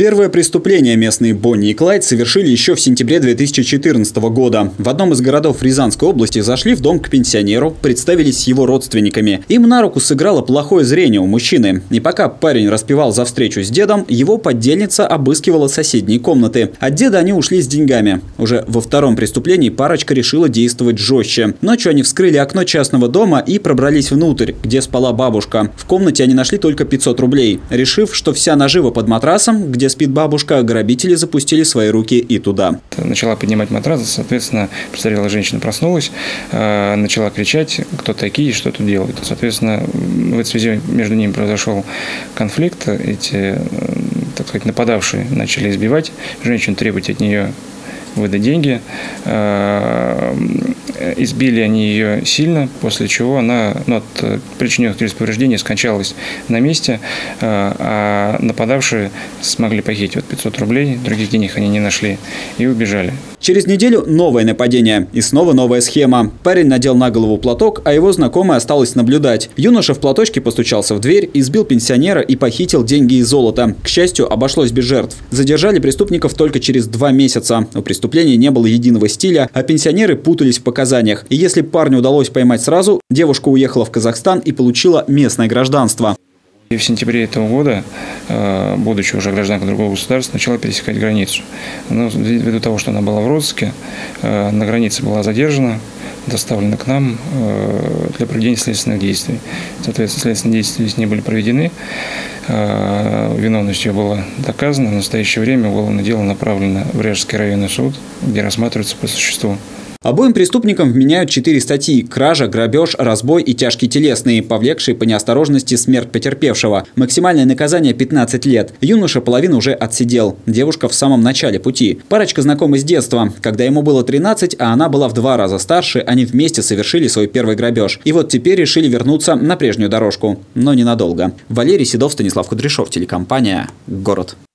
Первое преступление местные Бонни и Клайд совершили еще в сентябре 2014 года. В одном из городов Рязанской области зашли в дом к пенсионеру, представились с его родственниками. Им на руку сыграло плохое зрение у мужчины. И пока парень распевал за встречу с дедом, его поддельница обыскивала соседние комнаты. От деда они ушли с деньгами. Уже во втором преступлении парочка решила действовать жестче. Ночью они вскрыли окно частного дома и пробрались внутрь, где спала бабушка. В комнате они нашли только 500 рублей. Решив, что вся нажива под матрасом, где спит бабушка, грабители запустили свои руки и туда. Начала поднимать матрас, соответственно, престарелая женщина проснулась, начала кричать, кто такие, что тут делают. Соответственно, в этой связи между ними произошел конфликт. Эти, так сказать, нападавшие начали избивать женщину, требовать от нее выдать деньги. Избили они ее сильно, после чего она от причиненных повреждений скончалась на месте, а нападавшие смогли похитить 500 рублей, других денег они не нашли и убежали. Через неделю новое нападение. И снова новая схема. Парень надел на голову платок, а его знакомая осталась наблюдать. Юноша в платочке постучался в дверь, избил пенсионера и похитил деньги и золото. К счастью, обошлось без жертв. Задержали преступников только через 2 месяца. У преступления не было единого стиля, а пенсионеры путались в показаниях. И если парню удалось поймать сразу, девушка уехала в Казахстан и получила местное гражданство. И в сентябре этого года, будучи уже гражданкой другого государства, начала пересекать границу. Но ввиду того, что она была в розыске, на границе была задержана, доставлена к нам для проведения следственных действий. Соответственно, следственные действия здесь не были проведены, виновность ее была доказана. В настоящее время уголовное дело направлено в Ряжский районный суд, где рассматривается по существу. Обоим преступникам вменяют 4 статьи – кража, грабеж, разбой и тяжкие телесные, повлекшие по неосторожности смерть потерпевшего. Максимальное наказание – 15 лет. Юноша половину уже отсидел. Девушка в самом начале пути. Парочка знакомы с детства. Когда ему было 13, а она была в 2 раза старше, они вместе совершили свой первый грабеж. И вот теперь решили вернуться на прежнюю дорожку. Но ненадолго. Валерий Седов, Станислав Кудряшов, телекомпания «Город».